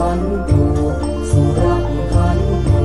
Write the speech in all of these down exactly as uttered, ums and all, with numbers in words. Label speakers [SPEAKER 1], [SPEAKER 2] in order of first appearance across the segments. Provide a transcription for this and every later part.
[SPEAKER 1] ขันตุสุรังขันตุ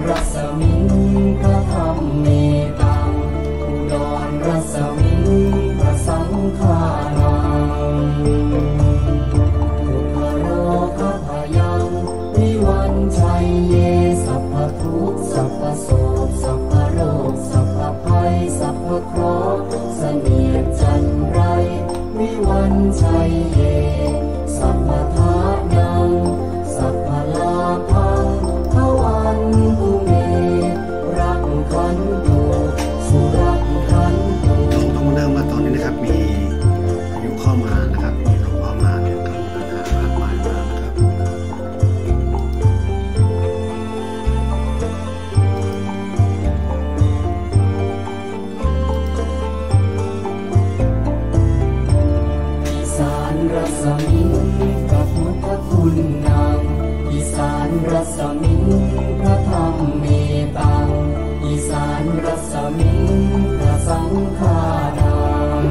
[SPEAKER 1] รัศมีพระธรรมเมตังอุดรรัศมีพระสังฆานังทุกขโรคพยังวิวันชัยเยสัพพทุกข์สัพพโศกสัพพโรคสัพพภัยสัพพเคราะห์เสนียดจันไรวิวันชัยเยสัพพทานังสัพพลาภังทวันตุเมรักขันตุสุรักขันตุ
[SPEAKER 2] ต้องเริ่มมาตอนนี้นะครับมีพายุเข้ามานะครับมีลมเข้ามาเนี่ยก็มีปัญหามากมายมากนะครับ
[SPEAKER 1] อีสานรัศมีพระพุทธคุณนำอีสานรัศมีพระธรรมเมตังอีสานรัศมีพระสังฆานัง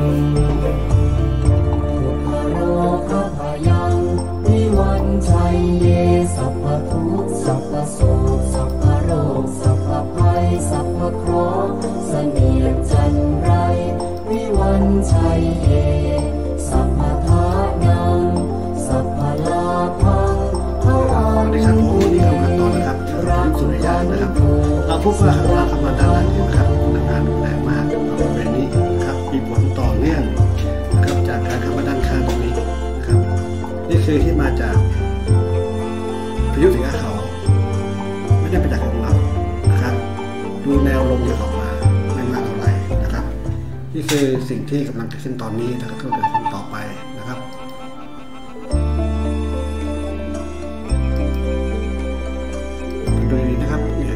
[SPEAKER 1] ทุกขโรคพยังวิวันชัยเยสัพพทุกข์สัพพโศกสัพพโรคสัพพภัยสัพพเคราะห์เสนียดจันไรวิวันชัยเยสัพพทานังสัพพลาภังทวันตุเมรักขันตุ
[SPEAKER 2] เราพบว่าเราทำมาด้านหลังนะครับทำงานรุนแรงมากบริเวณนี้นะครับมีผลต่อเนื่องนะครับจากการเข้ามาด้านข้างตรงนี้นะครับนี่คือที่มาจากพายุสิงหาเขาไม่ได้ไปจากของเรานะครับดูแนวลมที่ออกมาไม่มากเท่าไหร่นะครับนี่คือสิ่งที่กำลังเกิดขึ้นตอนนี้แล้วก็เกิดขึ้นต่อไปนะครับดูดีนะครับเนี่ย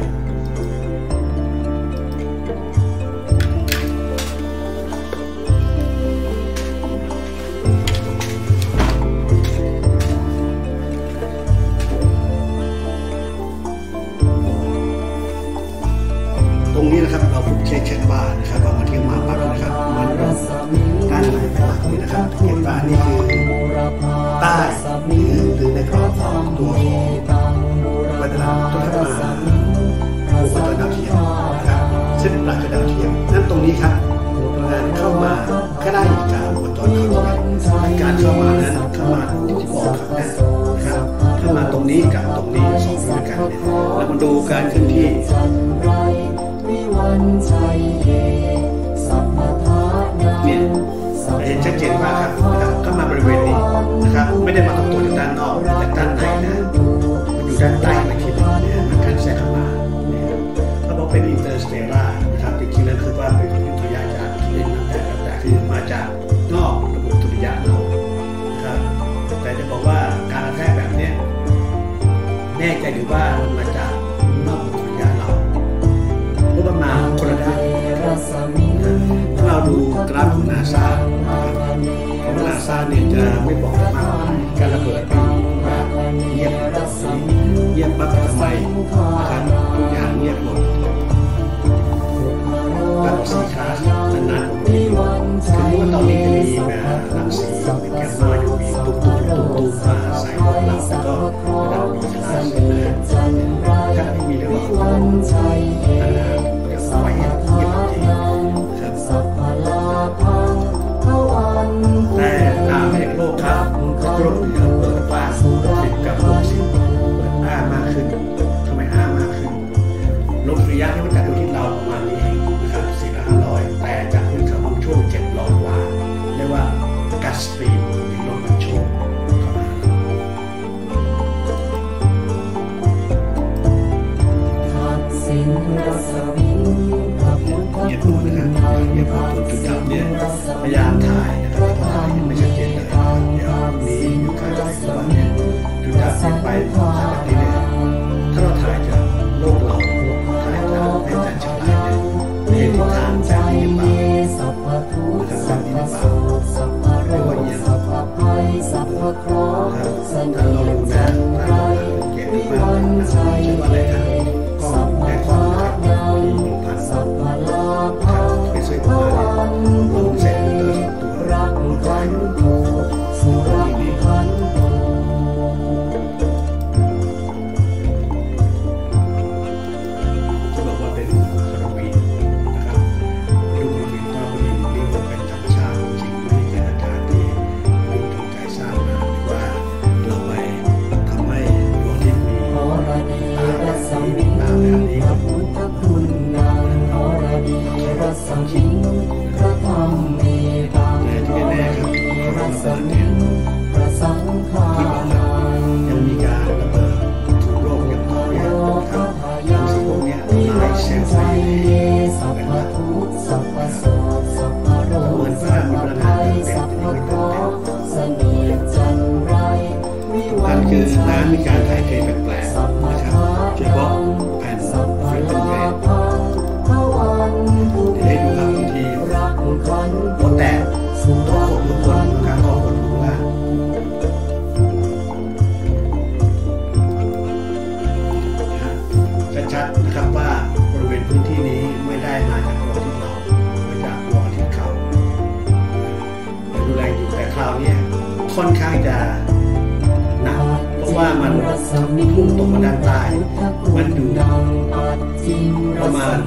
[SPEAKER 2] ตรงนี้นะครับเราผมเช็คเช็คบ้านนะครับว่ามาเที่ยวมาปั๊บนะครับมันด้านไหนเป็นหลักนี่นะครับเก็บบ้านนี่คือใต้หรือหรือในกรอบของตัวของวัฒนธรรมตัวธรรมะบุคคลดาวเทียมนะครับซึ่งเป็นปลายดาวเทียมนั่นตรงนี้ครับงานเข้ามาก็ได้อีกการบนตัวดาวเทียมการเข้ามานั้นเข้ามาที่ที่บอกครับนะครับเข้ามาตรงนี้กับตรงนี้สองด้วยกันเนี่ยแล้วมาดูการเคลื่อนที่เนี่ยเห็นชัดเจนมากครับนะครับเข้ามาบริเวณนี้นะครับไม่ได้มาตรงตัวจากด้านนอกจากด้านในนะมันอยู่ด้านใต้มาทีนึงเนี่ยมันการแทรกเข้ามาเนี่ยถ้าบอกเป็นอินเตอร์สเตลล่านะครับจริงๆแล้วคือว่าเป็นยุทธยานจากที่เล่นน้ำแต่แต่ที่มาจากนอกระบบยุทธยานเรานะครับแต่จะบอกว่าการกระแทกแบบนี้แน่ใจหรือว่ามันมาจากนอกระบบยุทธยานเราเพราะมันมาคนละด้านถ้าเราดูกราฟของนาซาของนาซาเนี่ยจะไม่บอกมากการระเบิดเงียบเงียบปั๊บทำไมนะครับทุกอย่างเงียบหมดแบบสีคาสนานๆผมมีคือว่าตอนนี้จะมีแบบรังสีเป็นแกมมาอยู่มีตุ๊บตุ๊บตุ๊บตุ๊บมาใส่หมดเราก็ระดับมีคลาสนะถ้าไม่มีเรื่องของอันนั้นก็สบายเงียบจริงแต่ตามแห่งโลกครับโลกเหนือเปิดกว้างสิบกับหกสิบเปิดอ้ามากขึ้นทำไมอ้ามากขึ้นลมระยะที่มันจัดอยู่ที่เราประมาณนี้เองนะครับสี่ร้อยห้าร้อยแต่จากขึ้นเขาบางช่วงเจ็ดร้อยกว่าเรียกว่ากัสปีนหรือลมมันโชว์เข้ามาเงียบหมดนะครับเงียบหมดตัวจุดดับเนี่ยพยายามถ่ายนะครับถ่ายยังไม่ชัดเจนเลยเดี๋ยวนี้อยู่การถ่ายตัวเนี่ยจุดดับเนี่ยไปถ่ายแบบนี้เนี่ยถ้าเราถ่ายจากโลกเราถ่ายจากในแต่ฉลายเนี่ยเห็นทางแบบนี้หรือเปล่านะครับแบบนี้หรือเปล่าเรียกว่าเอียงครับถ้าเราดูนะถ้าเราเก็บมานะครับชื่อว่าอะไรครับกล้องแอคอนนะครับมีหนึ่งพันครับไปซื้อมาเนี่ยลงเซ็นเตอร์ตัวรักใครสุรักขันตุค่อนข้างจะหนักเพราะว่ามันพุ่งตรงมาด้านใต้มันอยู่ประมาณ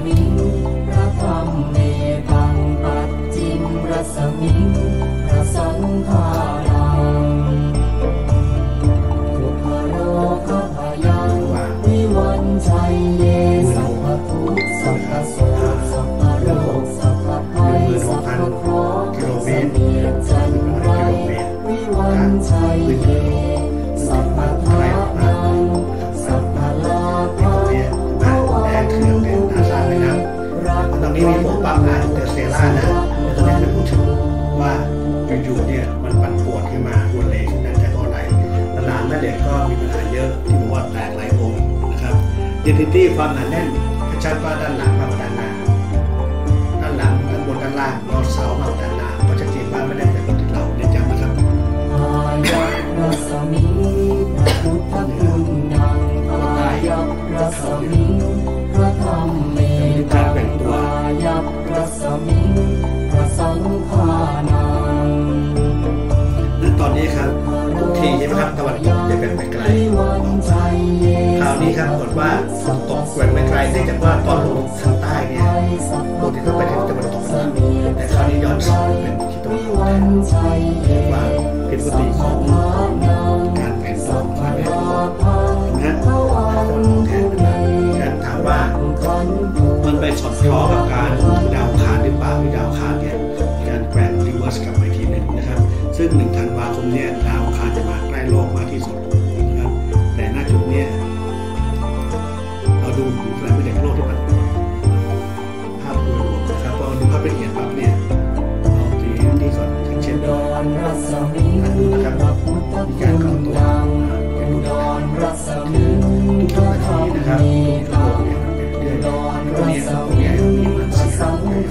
[SPEAKER 2] นี่มีผมปรับนะเดอเซล่านะตอนนี้จะพูดถึงว่าอยู่ๆเนี่ยมันปั่นปวดขึ้นมาปวดเลยขึ้นมาจากเพราะอะไรหลานแม่เด็กก็มีปัญหาเยอะที่บอกว่าแตกหลายองค์นะครับเดนซิตี้ความหนาแน่นชัดว่าด้านหลังมากกว่าด้านหน้าด้านหลังด้านบนด้านล่างเราเสามากกว่าด้านหน้าเพราะชัดเจนว่าไม่ได้เป็นคนที่เราเน้นย้ำนะครับการแบ่งตัวและตอนนี้ครับทุกทีใช่ไหมครับตะวันตกจะเป็นไปไกลคราวนี้ครับปรากฏว่าตกแกว่งไปไกลเนื่องจากว่าตอนลงทางใต้เนี่ยปกติต้องไปทางตะวันตกแต่คราวนี้ย้อนสอนเป็นทิศตะวันตกเรียกว่าเป็นปกติของการแบ่งตัวการแบ่งตัวนะการถามว่ามันไปสอดคล้องกับการดาวคารหรือเปล่าที่ดาวคารเนี่ยการแกว่งรีเวิร์สกลับไปทีหนึ่งนะครับซึ่งหนึ่งธันวาคมเนี่ยดาวคารจะมาใกล้โลกมากที่สุดนะครับแต่หน้าจุดเนี่ยเราดูแสงไม่จากโลกที่มันภาพรวมนะครับพอดูภาพละเอียดปั๊บเนี่ยเอาทีนี้ก่อนเช่นการดูนะครับมีการเข้าตัวเป็นดูทุกๆนาทีนะครับทุกๆโลกเนี่ยมันเป็นเดือนตัวนี้ตัวนี้มีมันสี่ห้าหก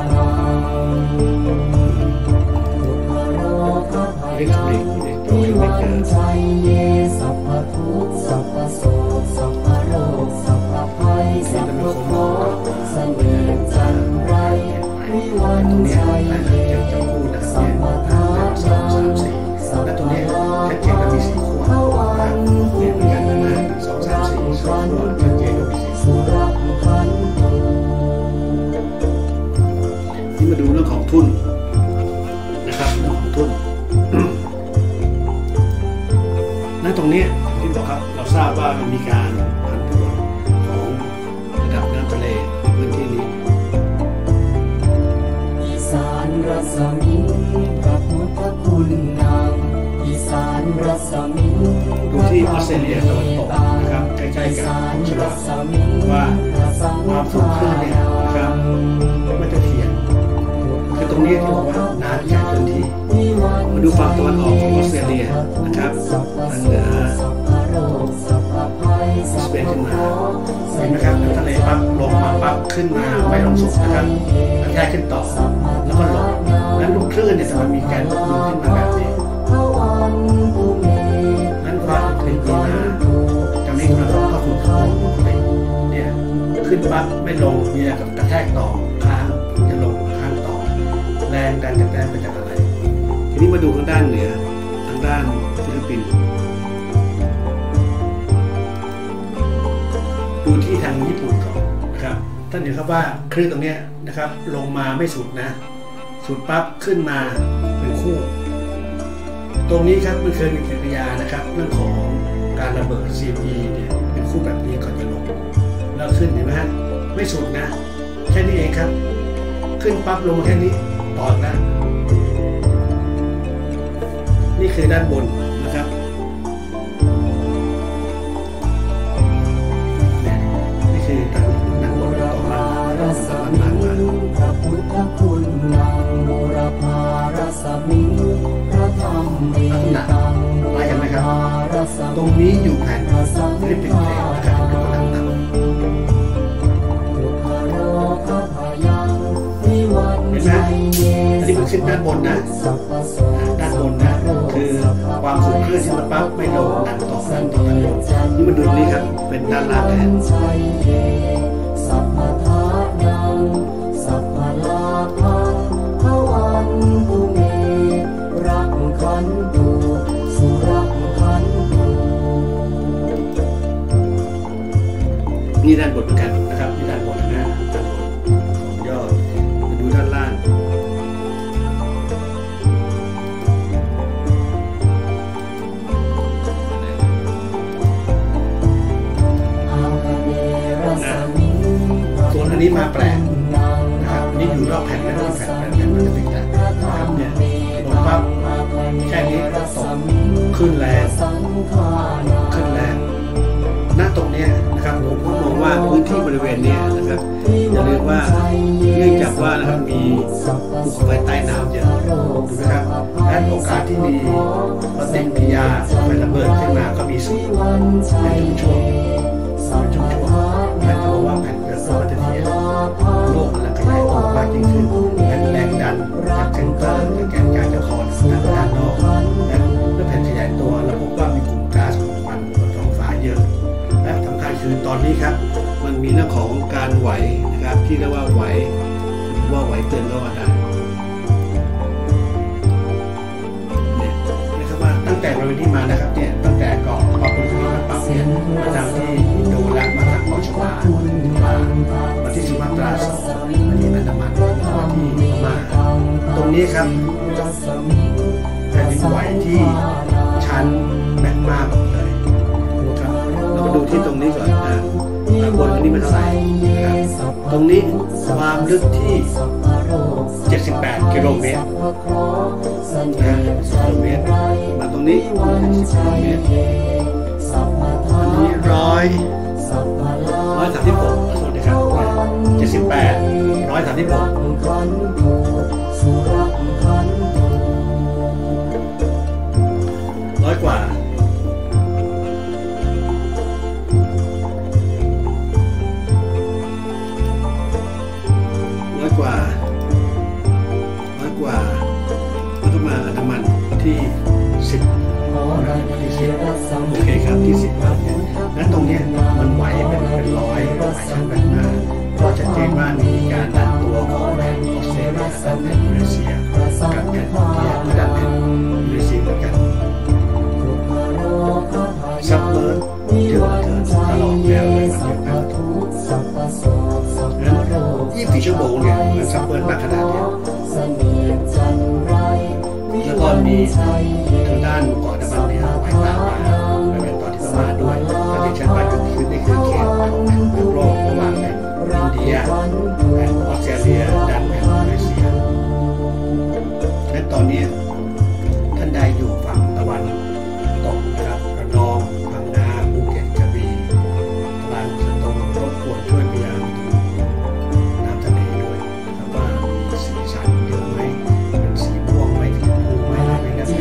[SPEAKER 2] เล็กเล็กเล็กตัวเล็กเกินสัพพทุกสัพพโสสัพพโรคสัพพภัยสัพพโรคเสน่ห์จันไรวิวันชัยเยสัพพทาสองสามสี่และตัวนี้ชัดเจนว่ามีสี่ขวดนะครับเนี่ยมีการทำงานสองสามสี่สองขวดชัดเจนว่ามีสี่ขวดนี่มาดูเรื่องของทุนนะครับเรื่องของทุนนั่นตรงนี้ที่บอกครับเราทราบว่ามันมีการผันผวนของระดับน้ำทะเลในพื้นที่นี้อีสานรัศมีพระพุทธคุณนางอีสานรัศมีดูที่ออสเตรเลียตะวันตกนะครับใกล้ๆกับฉลากว่าความสูงขึ้นเนี่ยนะครับไม่จะเทียนคือตรงนี้ที่บอกว่าน้ำใหญ่พื้นที่มาดูฝั่งตะวันออกของออสเตรเลียนะครับทางเหนือสเปนขึ้นมาเห็นไหมครับน้ำทะเลปั๊บลงมาปั๊บขึ้นมาไม่ลงสุดนะครับแล้วแค่ขึ้นต่อแล้วก็ลงนั้นลูกคลื่นเนี่ยมันมีการลงขึ้นมาแบบนี้นั้นความเป็นปีนาจะไม่กระทบกับคุณเนี่ยขึ้นปั๊บไม่ลงมีอะไรกับกระแทกต่อค้างจะลงค้างต่อแรงดันจากแรงไปจากอะไรทีนี้มาดูทางด้านเหนือทางด้านฟิลิปปินส์ดูที่ทางญี่ปุ่นก่อนนะครับท่านเห็นครับว่าคลื่นตรงนี้นะครับลงมาไม่สุดนะสุดปั๊บขึ้นมาเป็นคู่ตรงนี้ครับมันเคยมีปฏิกิริยานะครับเรื่องของการระเบิด ซี เอ็ม อี เนี่ยเป็นคู่แบบนี้ก่อนจะลงแล้วขึ้นเห็นไหมฮะไม่สุดนะแค่นี้เองครับขึ้นปั๊บลงมาแค่นี้ต่อแล้วนี่คือด้านบนนะครับนี่คือด้านด้านบนต่อมาด้านหลังมาพระพุทธคุณนางบูรพารสมิพระธรรมมีตังไล่กันไหมครับตรงนี้อยู่แผ่นฟิลิปปินส์เองนะครับเป็นกำลังนำเห็นไหมอันนี้มันขึ้นด้านบนนะด้านบนนะคือความสูงคลื่นที่มันปั๊บไม่ลงดันต่อดันต่อดันลงนี่มันดูนี่ครับเป็นด้านล่างแทนรักขันตุนนี้มาแปลกนะครับอันนี้อยู่รอบแผ่นและที่แผ่นแผ่นแผ่นมันจะติดกันนะครับเนี่ยลงปั๊บแค่นี้ตกขึ้นแรงขึ้นแรงณตรงนี้นะครับผมก็มองว่าพื้นที่บริเวณนี้นะครับอย่าลืมว่าเนื่องจากว่านะครับมีภูเขาไฟใต้น้ำเยอะถูกไหมครับและโอกาสที่มีปฏิกิริยาไฟระเบิดขึ้นมาก็มีสูงในช่วงช่วงช่วงช่วงและถือว่าแผ่นเปลือกก็จะเทียนโลกและขยายตัวมากยิ่งขึ้นแผ่นแรงดันจากเซนเตอร์จากแกนกลางจากคอทางด้านนอกและเมื่อแผ่นขยายตัวเราพบว่ามีกลุ่มก๊าซกลุ่มควันบนท้องฟ้าเยอะและสำคัญคือตอนนี้ครับมันมีเรื่องของการไหวนะครับที่เรียกว่าไหวว่าไหวเตือนก็ว่าได้เนี่ยนะครับว่าตั้งแต่บริเวณนี้มานะครับเนี่ยตั้งแต่เกาะเกาะบนพื้นที่ปั๊บเนี่ยมาทางที่โดรักมาทางเกาะชวามาที่สุมาตราสองมาที่อันดามันมาที่พม่าตรงนี้ครับแผ่นดินไหวที่ชั้นแมกมาเลยครับเรามาดูที่ตรงนี้ก่อนนะบนนี้มันเท่าไหร่นะครับตรงนี้ความลึกที่เจ็ดสิบแปดกิโลเมตรนะกิโลเมตรมาตรงนี้สิบกิโลเมตรอันนี้ร้อยร้อยสามสิบหกสวัสดีครับเจ็ดสิบแปดร้อยสามสิบหกร้อยกว่าร้อยกว่าร้อยกว่าแล้วก็มาอันดามันที่สิบที่สิบโอเคครับที่สิบเนี่ยนั้นตรงเนี้ยมันไหวเป็นเป็นร้อยไหวชั้นแบบหน้าก็จะเจนว่ามีการดันตัวของแผ่นออสเตรเลียดันแผ่นอินโดนีเซียกับแผ่นอินเดียก็ดันแผ่นอินโดนีเซียเหมือนกันซับเบิร์ดเจอเธอตลอดแนวเลยมันเดียวกันนั้นยี่สิบสี่ชั่วโมงเนี่ยมันซับเบิร์ดมากขนาดนี้แล้วก็มีทางด้านเกาะอันดามันเนี่ยไหวตามมาไปเป็นตอนที่ประมาณด้วยถ้าที่ฉันว่าจุดที่นี่คือเขตของแผ่นโลกระหว่างแผ่นอินเดียแผ่นออสเตรเลียดันแผ่นอินโดนีเซียและตอนนี้ท่านใดอยู่ฝั่งตะวันตกนะครับระนองพังงาภูเก็ตกระบี่ตรังสตูลรบกวนช่วยพยายามน้ำทะเลด้วยแล้วว่าสีสันเยอะไหมเป็นสีม่วงไหมสีชมพูไหมอะไรแบบนี้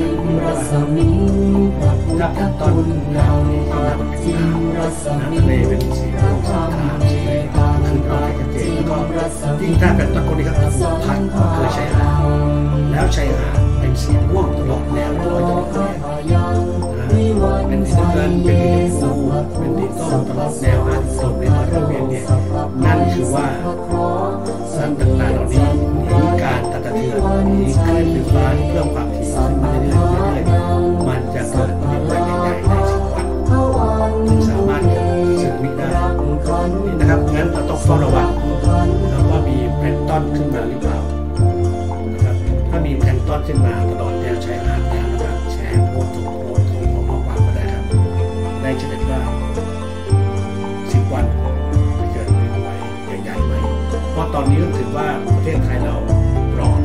[SPEAKER 2] ถ้าเป็นต้นน้ำนี่ก็มันเป็นน้ำน้ำทะเลเป็นสีม่วงสีขาวสีขึ้นมาชัดเจนแล้วก็ยิ่งถ้าเป็นต้นคนนี้ครับพัดเคยใช้หาดแล้วใช้หาดเป็นสีม่วงตลอดแนวร้อยตลอดแนวเป็นสีน้ำเงินเป็นสีชมพูเป็นสีส้มตลอดแนวห้าสิบกิโลเมตรต่อกิโลเมตรเนี่ยนั่นคือว่าสันต่างๆเหล่านี้หนีการตัดเตือนหนีคลื่นไฟฟ้าเพิ่มความถี่ขึ้นมาเรื่อยๆเรื่อยๆมันจะเกิดแผ่นดินไหวใหญ่ๆในสิบวันจึงสามารถเกิดสึนามิได้นี่นะครับงั้นเราต้องเฝ้าระวังนะครับว่ามีแพลงก์ตอนขึ้นมาหรือเปล่านะครับถ้ามีแพลงก์ตอนขึ้นมาตลอดแนวชายหาดแนวนะครับแชร์โพสต์โพสต์ของของข้อความก็ได้ครับได้จะเป็นว่าสิบวันจะเกิดแผ่นดินไหวใหญ่ๆไหมเพราะตอนนี้ก็ถือว่าประเทศไทยเราปลอด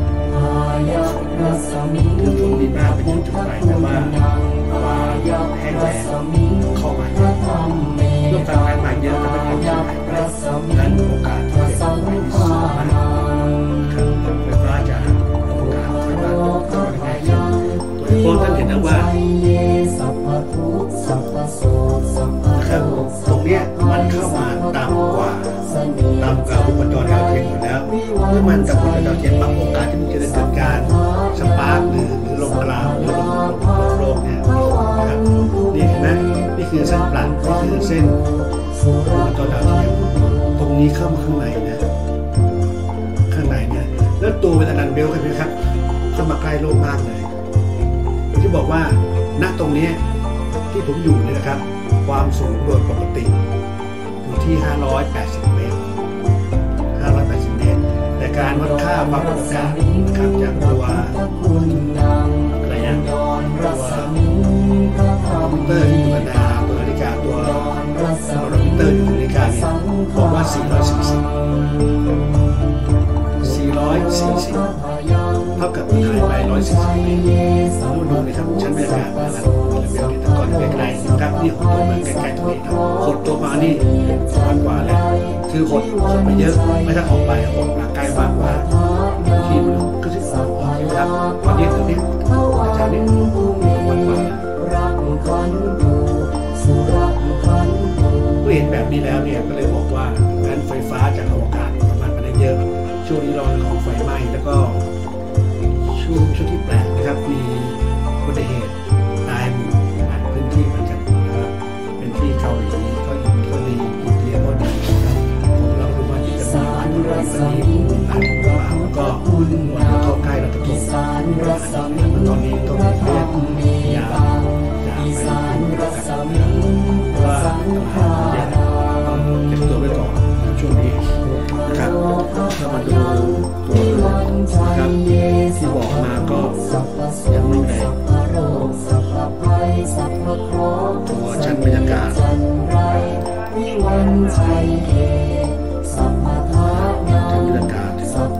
[SPEAKER 2] ถึงฝนดีมากเป็นจุดๆไปแต่ว่าความแห้งแล้งเข้ามาเยอะเรื่องการแรงมาเยอะแต่ไม่พ้นที่หายไปนั้นโอกาสที่จะไหวที่สูงมากครับไฟฟ้าจะโอกาสไฟฟ้าจะง่ายขึ้นโดยเฉพาะท่านเห็นนะว่านะครับตรงเนี้ยมันเข้ามาต่ำกว่าต่ำกว่าอุปกรณ์ดาวเทียมอยู่แล้วเมื่อมันต่ำกว่าดาวเทียมบางโอกาสที่มันจะเกิดการสปาร์กหรือหรือลมกราวหรือลมลมโลกเนี่ยนะครับนี่เห็นไหมนี่คือเส้นปลั๊กนี่คือเส้นอุปกรณ์ดาวเทียมตรงนี้เข้ามาข้างในนะข้างในเนี่ยแล้วตัวเป็นอนันต์เบลต์เห็นไหมครับเข้ามาใกล้โลกมากเลยที่บอกว่าณตรงนี้ที่ผมอยู่เนี่ยนะครับความสูงโดยปกติอยู่ที่ห้าร้อยแปดสิบเมตรห้าร้อยแปดสิบเมตรแต่การวัดค่าความกดอากาศนะครับจากตัวอะไรนะตัวคอมพิวเตอร์ที่อยู่ในตัวนาฬิกาตัวโรมิเตอร์อยู่ในนาฬิกาเนี่ยบอกว่าสี่ร้อยสี่สิบเรามาดูนะครับชั้นบรรยากาศนะครับเรื่องที่ตะกอนใกล้ๆนะครับนี่หดตัวมาใกล้ๆตรงนี้นะหดตัวมานี่สองพันกว่าแล้วคือหดหดไปเยอะไม่ถ้าออกไปหดมาใกล้มากกว่าที่มันก็จะออกใช่ไหมครับตอนนี้ตรงนี้อาจารย์นี่วันกว่าเมื่อเห็นแบบนี้แล้วเนี่ยก็เลยบอกว่าการไฟฟ้าจากอวกาศประมาณมันได้เยอะช่วงนี้เราของไฟไหม้แล้วก็ช่วงช่วงที่แปลกนะครับมีอุบัติเหตุตายหมู่ในพื้นที่เหมือนกันนะครับเป็นที่เกาหลีก็อินก็ดีอินเดียก็ดีนะครับผมเราดูว่าที่จะมีอันนี้อันนี้ตายหมู่มาแล้วก็วันเราเข้าใกล้เราจะตกตอนนี้ต้องเรียกยาอีสานรัศมีว่าต้องเก็บตัวไว้ก่อนช่วงนี้นะครับถ้ามาดูตัวนะครับที่บอกมาก็ยังไม่ได้ตัวชั้นบรรยากาศชั้นบรรยากาศ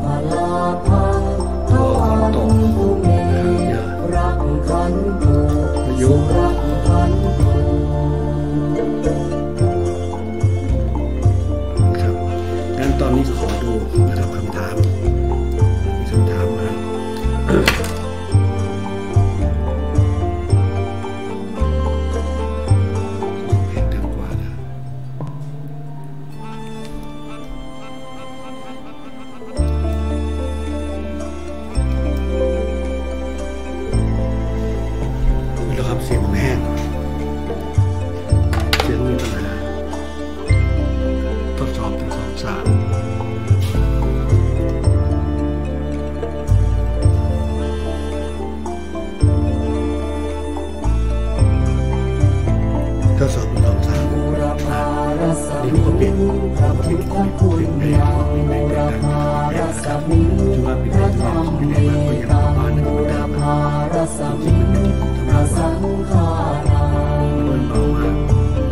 [SPEAKER 2] ตัวฝนตกเยอะพายุครับงั้นตอนนี้ขอดูนะครับคำถามมีคำถามมาเพลงดังกว่านะไม่รู้ครับเสียงมันแห้งเสียงมีปัญหาทดสอบถึงสองสามทดสอบถึงสองสามนี่ผมก็เปลี่ยนที่ผมพูดในในในการแก้นะครับถือว่าเป็นการแก้ที่ไม่ได้มากก็ยังประมาณนั้นเหมือนเดิมจริงๆมันเป็นธรรมดามันเบามาก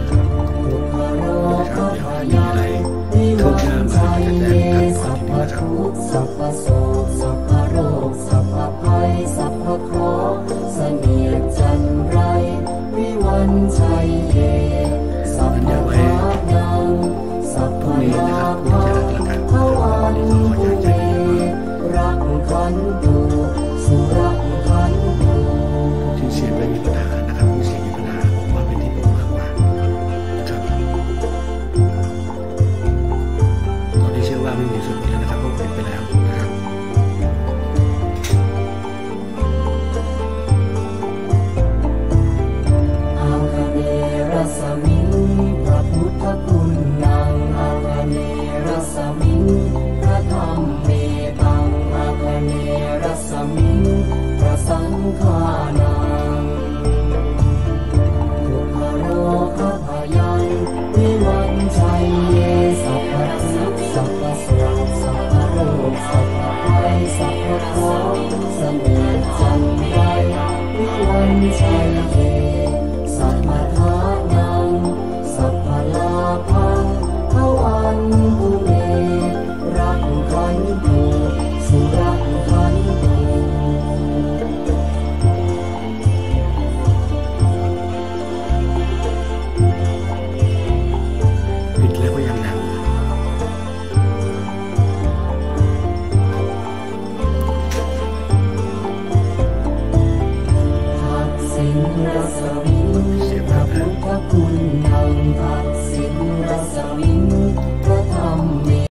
[SPEAKER 2] นะครับเดี๋ยวถ้ามีอะไรคืบหน้ามาจะแจ้งท่านก่อนทีนี้นะครับ
[SPEAKER 1] สัพพโสสัพพโรคสัพพภัยสัพพเคราะห์เสนียดจันไรวิวันชัยเยสัพพะนังสัพพะลาภังภวันตุเมรักขันตุสุรักขันตุ
[SPEAKER 2] ที่เสียงไม่มีปัญหานะครับที่เสียงมีปัญหาผมว่าเป็นที่ผมมากกว่านะครับตอนนี้เชื่อว่าไม่มีส่วนแล้วนะครับเพราะเป็นไปแล้วนะครับ
[SPEAKER 1] อาคเนรสมิงพระพุทธคุณนังอาคเนรสมิงพระธรรมเมตังอาคเนรสมิงพระสังฆานังทุกขโรคพยังวิวันชัยเยสัพพะทุกข์สัพพะโศกสัพพะโรคสัพพะภัยสัพพะเคราะห์เสนียดจันไรวิวันชัยเยสัพพะทานังสัพพะลาภังภวันตุเมรักขันตุสุรักขันตุ
[SPEAKER 2] ปิดแล้วก็ยังดัง
[SPEAKER 1] ทักษิณรัศมี